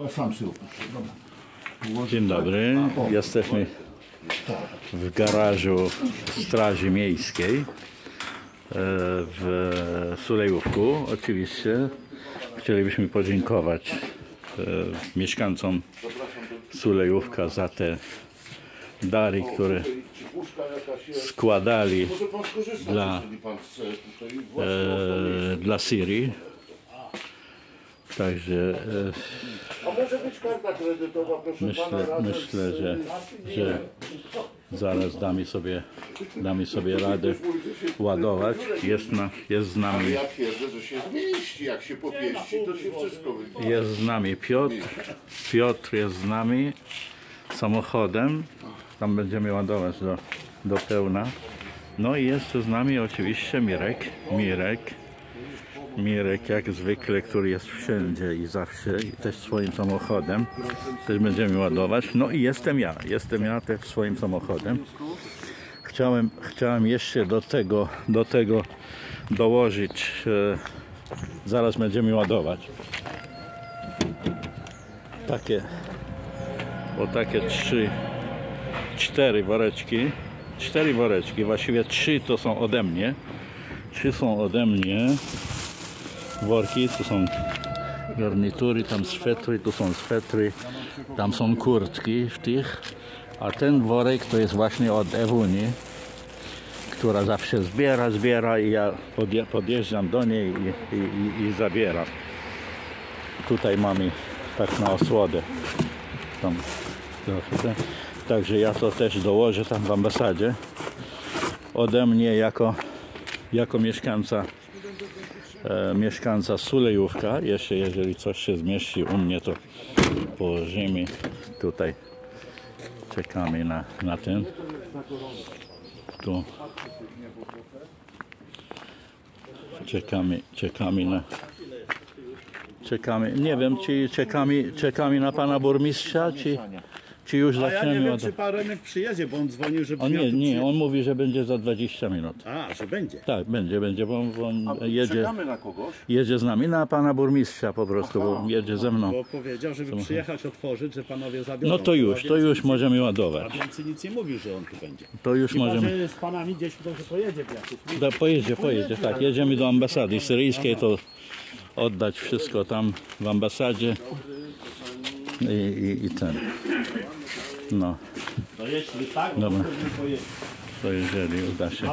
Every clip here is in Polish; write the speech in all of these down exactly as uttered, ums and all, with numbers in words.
sam sobie opuszczę. Dzień dobry, jesteśmy w garażu Straży Miejskiej w Sulejówku. Oczywiście chcielibyśmy podziękować mieszkańcom Sulejówka za te dary, które składali dla, e, dla Syrii. Także e, myślę, myślę że, że zaraz damy sobie, damy sobie radę ładować. Jest, na, jest z nami. Ja twierdzę, że się zmieści. Jak się popieści, to się wszystko wyjdzie. Jest z nami Piotr. Piotr jest z nami samochodem. Tam będziemy ładować do, do pełna. No i jest z nami oczywiście Mirek. Mirek. Mirek jak zwykle, który jest wszędzie i zawsze, i też swoim samochodem. Też będziemy ładować. No i jestem ja. Jestem ja też swoim samochodem. Chciałem, chciałem jeszcze do tego, do tego dołożyć. E, zaraz będziemy ładować. Takie, o takie trzy, cztery woreczki. Cztery woreczki, właściwie trzy to są ode mnie. Trzy są ode mnie. Worki, tu są garnitury, tam swetry, tu są swetry, tam są kurtki w tych, a ten worek to jest właśnie od Ewuni, która zawsze zbiera, zbiera i ja podjeżdżam do niej i, i, i zabieram. Tutaj mamy tak na osłodę. Tam, także ja to też dołożę tam w ambasadzie. Ode mnie jako, jako mieszkańca E, mieszkańca Sulejówka. Jeszcze jeżeli coś się zmieści u mnie, to położymy tutaj. Czekamy na, na ten. Tu. Czekamy, czekamy na. Czekamy. Nie wiem, czy czekamy, czekamy na pana burmistrza, czy, czy już A zaczniemy. ja nie wiem, od... czy pan Remek przyjedzie, bo on dzwonił, żeby On miał nie, tu nie, przyje- on mówi, że będzie za dwadzieścia minut. A, że będzie. Tak, będzie, będzie, bo on jedzie, Czekamy na kogoś. jedzie z nami, na pana burmistrza po prostu, bo jedzie ze mną. Bo powiedział, żeby przyjechać, otworzyć, że panowie zabiorą. No to już, A to więcej już nic- możemy A ładować. więcej nic nie mówił, że on tu będzie. To już Chyba, możemy. że z panami gdzieś dobrze pojedzie w jakieś. Da, pojedzie, pojedzie, tak. Jedziemy do ambasady syryjskiej, to oddać wszystko tam w ambasadzie i, i, i ten. No, No jeśli tak, to dobra. pewnie pojedzie. To jeżeli uda się.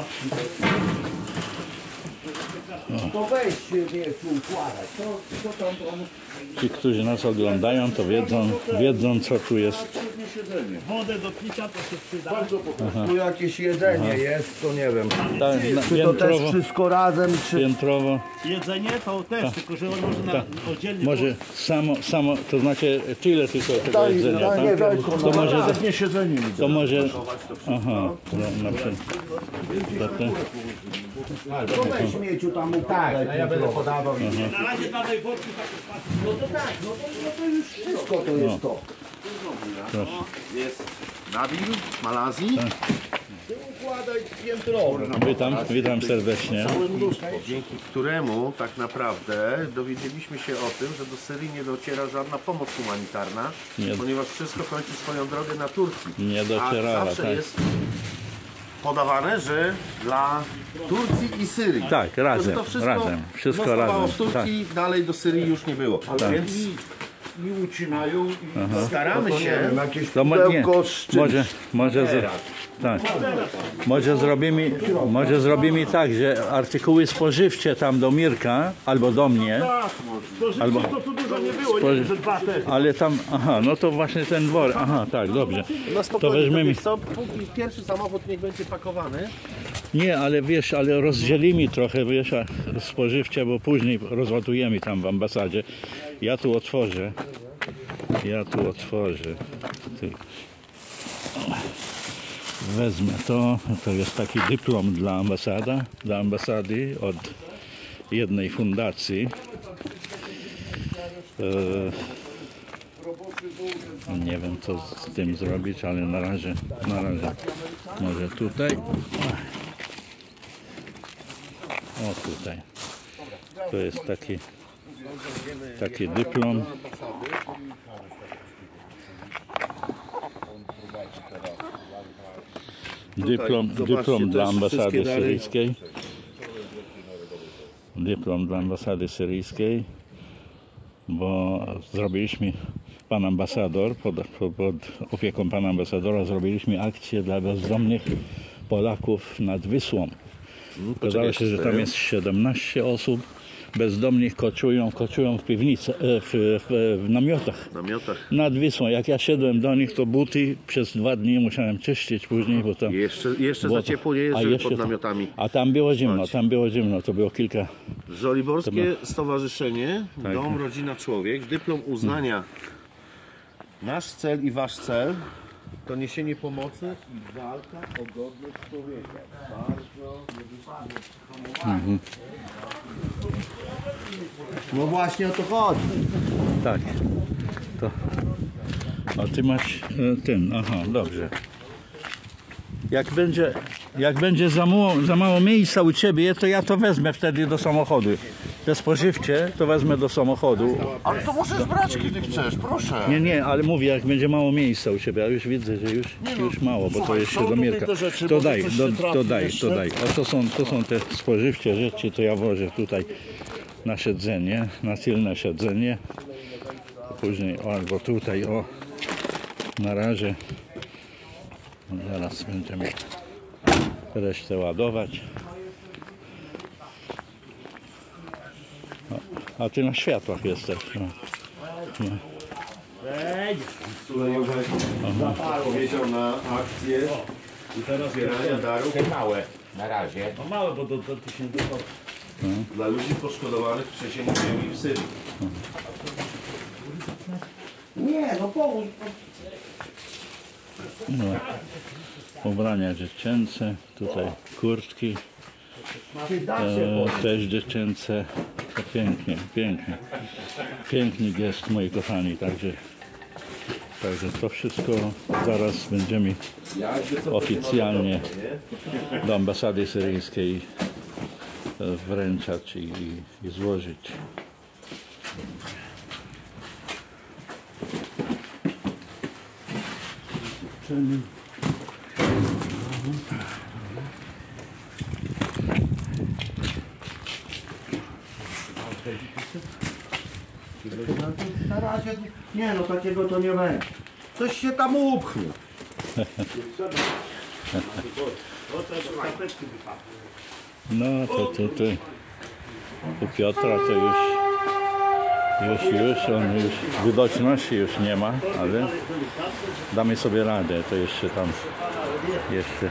To weź się wiesz, układać. To, to tam on... Ci, którzy nas oglądają, to wiedzą, wiedzą co tu jest. Wodę do picia to się przyda. Tu jakieś jedzenie jest, to nie wiem. Tak, na, Czy to też piętrowo, wszystko razem, czy... piętrowo. Jedzenie to też, tylko że on może na oddzielnie. Może samo, samo, to znaczy tyle tylko tego Daj, jedzenia, daj, nie, tak? daj, To może, nawet nie siedzenie mi to może, aha, no, na przykład. To te- To weź mieciu tam układać. Ja będę podawał. Na razie dalej worki tak odpadnie. No to tak, no to, no to już wszystko to jest to. Proszę. Jest Nabil z Malazji. Ty układaj piętrowo. Witam, witam serdecznie. Całe mnóstwo, dzięki któremu tak naprawdę dowiedzieliśmy się o tym, że do Syrii nie dociera żadna pomoc humanitarna, Nie. ponieważ wszystko kończy swoją drogę na Turcji. Nie docierała, A zawsze tak. jest podawane, że dla Turcji i Syrii. Tak, razem, to wszystko razem, wszystko zostawało razem, w Turcji, dalej do Syrii już nie było. Więc I ucinają i staramy nie się. wiem, jakieś To mo- nie, pudełko z czymś. może, może, z, tak. może, zrobimy, może zrobimy tak, że artykuły spożywcze tam do Mirka albo do mnie, albo, To tu dużo nie było, nie Spoży- wiem, że dwa te. ale tam, aha, no to właśnie ten dwór, aha, tak, dobrze. No To spokojnie, weźmiemy, wiesz co, póki pierwszy samochód niech będzie pakowany. nie, ale wiesz, ale rozdzielimy trochę, wiesz, a spożywcze, bo później rozładujemy tam w ambasadzie. Ja tu otworzę, ja tu otworzę. Ty. Wezmę to, to jest taki dyplom dla ambasada, dla ambasady od jednej fundacji. E, nie wiem co z tym zrobić, ale na razie, na razie może tutaj. O tutaj. To jest taki Taki dyplom. Dyplom, zobaczcie, dyplom dla też ambasady wszystkie dary. syryjskiej. Dyplom dla ambasady syryjskiej, bo zrobiliśmy, pan ambasador, pod, pod opieką pana ambasadora zrobiliśmy akcję dla bezdomnych Polaków nad Wisłą. Okazało się, że tam jest siedemnaście osób bezdomnych, koczują, koczują w piwnicy, w, w, w namiotach. W namiotach. Nad Wisłą. Jak ja szedłem do nich, to buty przez dwa dni musiałem czyścić później, bo tam... Jeszcze, jeszcze było za to- ciepło nie jest, a żeby jeszcze pod to- namiotami. A tam było zimno, Spać. tam było zimno, to było kilka... Żoliborskie Stowarzyszenie Tak. Dom Rodzina Człowiek, dyplom uznania. Nasz cel i wasz cel to niesienie pomocy i walka o godność człowieka. Bardzo Mhm. No właśnie o to chodzi. Tak. To... A ty masz e, ten, aha, dobrze. Jak będzie, jak będzie za mało, za mało miejsca u ciebie, to ja to wezmę wtedy do samochodu. Te spożywcze to wezmę do samochodu. Ale to możesz brać, kiedy chcesz, proszę. Nie, nie, ale mówię, jak będzie mało miejsca u ciebie, a już widzę, że już, już mało, bo to słuchaj, jeszcze są do tutaj Mirka. te rzeczy, To może daj, coś do, się trafi to daj, jeszcze. to daj. O, to są, to są te spożywcze rzeczy, to ja wożę tutaj na siedzenie, na tylne siedzenie. Później, o, albo tutaj, o, na razie. Zaraz będziemy resztę ładować. O, a ty na światłach jesteś. No. No. Powiedział na akcję I teraz zbierania darów Te małe na razie. no małe, bo do, do tysięcy złotych. dla ludzi poszkodowanych w trzęsieniu ziemi w Syrii. Nie, no połóż. No. Ubrania dziecięce, tutaj kurtki, e, też dziecięce. To pięknie, pięknie. Piękny gest, moi kochani, także, także to wszystko zaraz będziemy oficjalnie do ambasady syryjskiej e, wręczać i, i złożyć. Na razie nie, no takiego to nie będzie. Coś się tam upchnie. No to tu, tu, u Piotra to już, już, już, on już widoczności już nie ma, ale damy sobie radę, to jeszcze tam, jeszcze.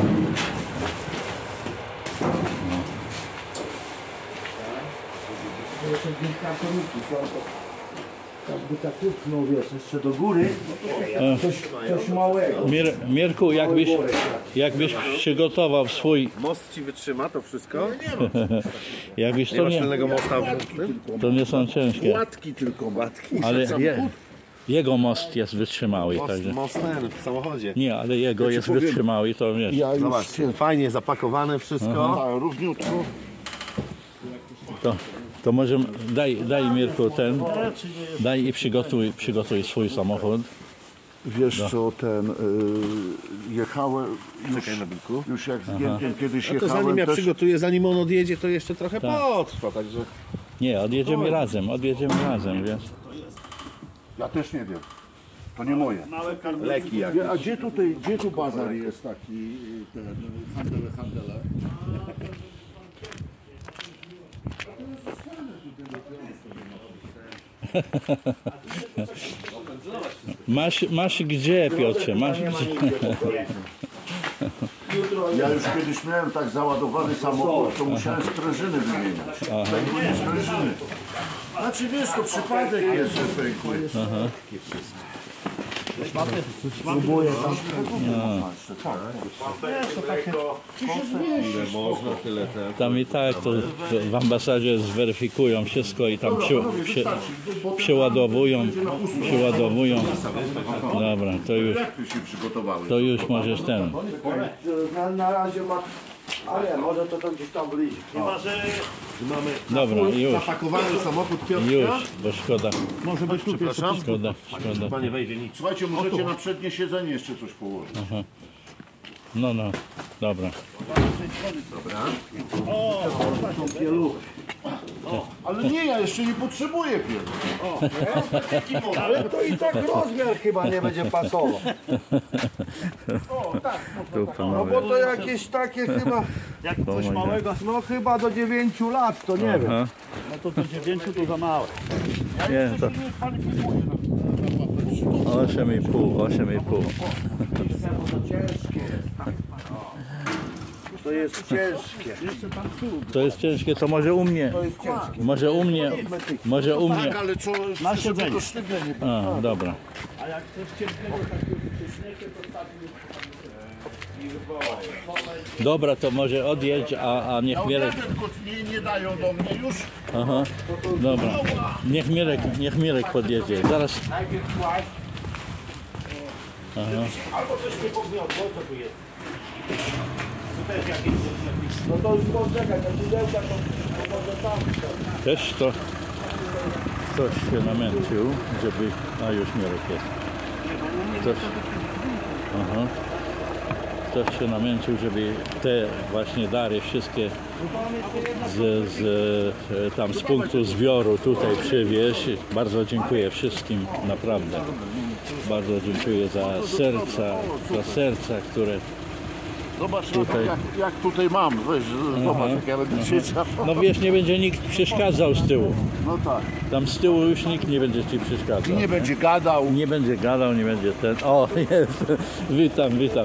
Jeszcze gdzieś kartoniki są, to jakby tak upchnął, wiesz, jeszcze do góry, coś, coś małego. Mir, Mirku, jakbyś, jakbyś przygotował swój, Most ci wytrzyma to wszystko? jakbyś Nie to masz nie, tylnego mosta w tym? to nie są ciężkie, Łatki tylko, matki. ale je, jego most jest wytrzymały, Most, także. most ten w samochodzie. Nie, ale jego jest wytrzymały, to wiesz. Ja już Zobacz, fajnie zapakowane wszystko. tak, równiutko. To, to może daj, daj Mirku ten, daj i przygotuj, przygotuj swój samochód. Wiesz co, ten, y, jechałem, już, Czekaj na bilku. już jak z Gierkiem kiedyś To jechałem, zanim ja też, przygotuję, zanim on odjedzie, to jeszcze trochę potrwa, także... Nie, odjedziemy razem, odjedziemy razem, wiesz. ja też nie wiem, to nie moje. Leki jak. Gdzie- A gdzie tutaj, gdzie tu bazar jest taki, y, ten, handele, handele? Masz, masz gdzie, Piotrze, masz gdzie? Ja już kiedyś miałem tak załadowany samochód, to musiałem sprężyny wymieniać. Pękły mi sprężyny. Znaczy wiesz, to przypadek jest, że pękły. Próbuję tam. Ile można, tyle ten. Tam i tak to w ambasadzie zweryfikują wszystko i tam przy, przy, przeładowują, przeładowują. Dobra, to już, Jak tu się przygotowały? to już możesz ten. Na, na razie ma Ale może to tam gdzieś tam bliżej. Chyba, że Mamy Dobra, już, zapakowany samochód Piotrka. już, bo szkoda, może być tu Przepraszam. szkoda, szkoda. Panie wejdzie nic. Słuchajcie, możecie na przednie siedzenie jeszcze coś położyć. No, no, dobra. Ale nie, ja jeszcze nie potrzebuję pierw. Ale to i tak rozmiar chyba nie będzie pasował. Tu No panowie. bo to jakieś takie chyba, jak coś małego, no chyba do dziewięciu lat, to nie wiem. Aha. no to do dziewięciu to za małe. Nie, to osiem i pół, osiem i pół. To jest ciężkie. To jest ciężkie, to może u mnie, To jest ciężkie. może u mnie, może u mnie. Tak, ale co, Na żeby siedzenie. to sztywne nie było. A, dobra. A jak coś ciężkiego takiego sztywnego, to tak Dobra, to może odjedź, a, a niech Ja Mirek. odjadę, tylko nie, nie dają do mnie już. Aha. Dobra. Niech Mirek, niech Mirek podjedzie. Zaraz. albo coś nie pogniotło, co tu jest? Tu też jakieś No to już poczekaj, te pudełka to, to może tam. Też to ktoś się namęczył, żeby. A już Mirek jest. Ktoś, aha. Ktoś się namęczył, żeby te właśnie dary wszystkie z, z, e, tam z punktu zbioru tutaj przywieźć. Bardzo dziękuję wszystkim, naprawdę. Bardzo dziękuję za serca, za serca, które Zobacz, Tutaj. Jak, jak tutaj mam. Weź, zobacz, jak ja będę siedział. no wiesz, nie będzie nikt przeszkadzał z tyłu. No tak. Tam z tyłu już nikt nie będzie ci przeszkadzał. I nie będzie gadał. Nie będzie gadał, nie będzie ten. O, jest. Witam, witam.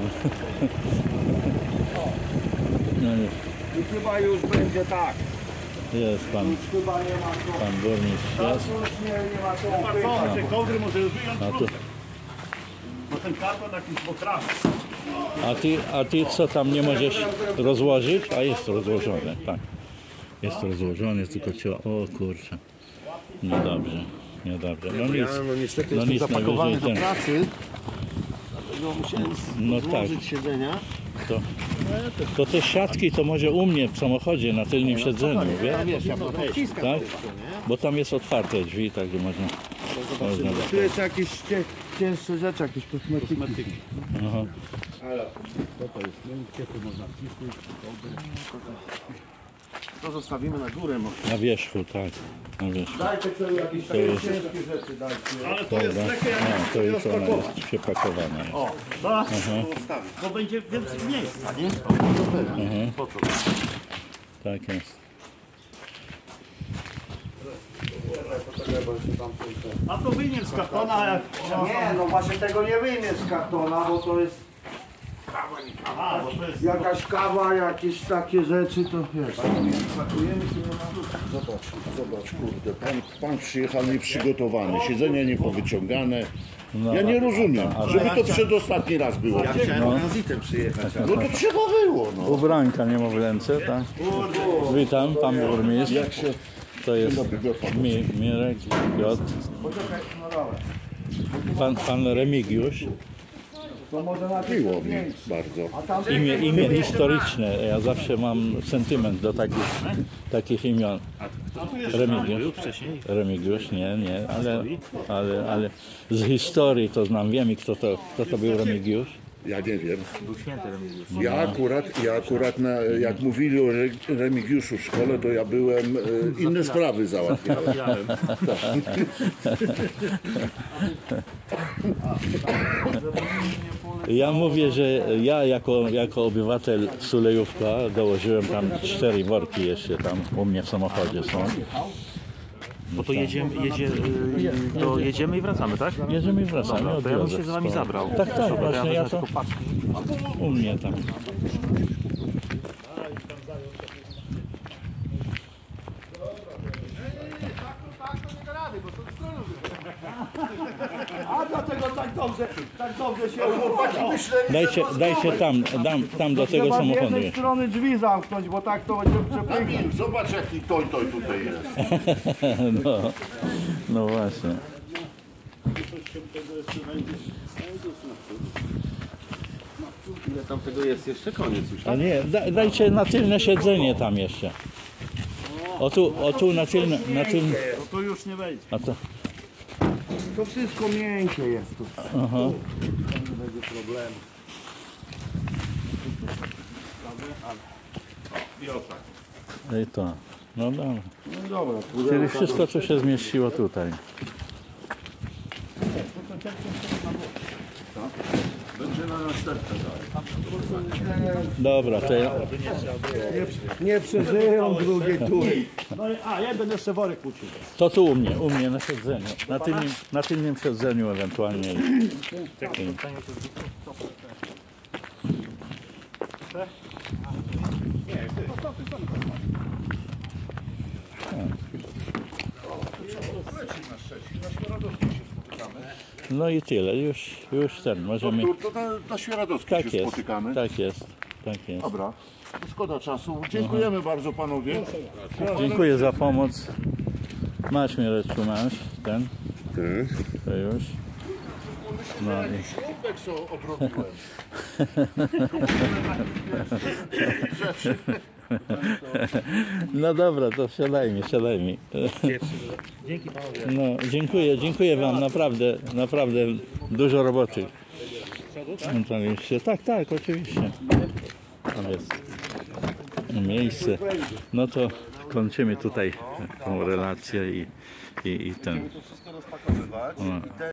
No nie. I chyba już będzie tak. Jest pan, Już chyba nie ma co. pan burmistrz jest. Już nie, nie ma co. co, te kołdry może wyjąć A tu, krótko. Bo ten karton jakiś potrafi. a ty, a ty co tam nie możesz rozłożyć? A jest rozłożone, tak. Jest rozłożone, tylko trzeba. O kurczę. Niedobrze, niedobrze. No nic. Ja no niestety No jestem nic zapakowany najwyżej do ten. pracy. Dlatego musiałem No złożyć tak. siedzenia. To, to te siatki to może u mnie w samochodzie na tylnym siedzeniu, wiesz? Wiesz, ja potem wciskam Tak? to jeszcze, nie? Bo tam jest otwarte drzwi, także można. można Tu jest jakieś cie, cięższe rzeczy, jakieś kosmetyki. Aha. To zostawimy na górę. Może. Na wierzchu, tak. Na wierzchu. Dajcie sobie jakieś takie jest- ciężkie rzeczy, dajcie. Ale to jest Dobra. lekkie, jak No, to już ona jest przepakowana. Jest. o, zaraz, bo będzie więcej miejsca, nie? Po co? Tak jest. A to wyjmiem z kartona, jak... Nie, no właśnie tego nie wyjmie z kartona, bo to jest A, bo to jest... jakaś kawa, jakieś takie rzeczy, to wiesz. Zobacz, zobacz, kurde. Pan, pan przyjechał nieprzygotowany. Siedzenia niepowyciągane. Ja nie rozumiem, żeby to przedostatni raz było. Ja chciałem tranzytem przyjechać, ale No to trzeba było, no. Ubranka nie ma w ręce, tak? Witam, pan burmistrz. Jak się... To jest Dobry, Piotr. Mi, Mirek, Piotr. Pan, pan Remigiusz. To może na Miło mi bardzo. A tam Imię, imię historyczne. Ja zawsze mam sentyment do takich, takich imion. Remigiusz. Remigiusz, nie, nie, ale, ale, ale z historii to znam. Wiem, kto to, kto to był Remigiusz. Ja nie wiem. Ja akurat, ja akurat na, jak mówili o Re- Remigiuszu w szkole, to ja byłem, e, inne sprawy załatwiałem. Ja mówię, że ja jako, jako obywatel Sulejówka dołożyłem tam cztery worki jeszcze tam u mnie w samochodzie są. Bo to jedziemy, jedzie, y, to jedziemy i wracamy, tak? Jedziemy i wracamy, Dobra, to ja bym odwiozę. się z wami zabrał. Tak, tak, Dobra, właśnie ja wezmę to tylko paczki. u mnie tam. A dlatego tak dobrze, tak dobrze się układa. Dajcie, dajcie tam, dam, tam do tego Trzeba z samochodu jednej jeszcze. strony drzwi zamknąć, bo tak to będzie przepychać. Kamil, zobacz jaki toj toj tutaj jest. No, no właśnie. Ile tam tego jest? Jeszcze koniec już. A nie, da, dajcie na tylne siedzenie tam jeszcze. O tu, o tu na tylne, na tylne. No to już nie wejdzie. A to, To wszystko miękkie jest tu. aha. Nie będzie problemu. I to. No dobra. No dobra, Czyli wszystko co się zmieściło tutaj. Będzie na następne dalej. Dobra, to ja, nie przeżyją drugiej tury. No i, a, jeden jeszcze worek uciekł. to tu u mnie, u mnie na siedzeniu. Na tylnym, na tylnym siedzeniu ewentualnie. No i tyle, już, już ten, możemy... To, to na, na Świeradowskiej Tak się jest, spotykamy. tak jest, tak jest. Dobra, to szkoda czasu. Dziękujemy bardzo panowie. Dziękuję za pomoc. Masz Mireczku, masz ten. To już. No i... Śrubek co odrobiłem. No dobra, to wsiadajmy, wsiadajmy. Dzięki panowie. No, dziękuję, dziękuję wam, naprawdę, naprawdę dużo roboty. Oczywiście. Tak, tak, oczywiście. Tam jest miejsce. No to kończymy tutaj tą relację i, i, i ten. To wszystko rozpakowywać. No. I te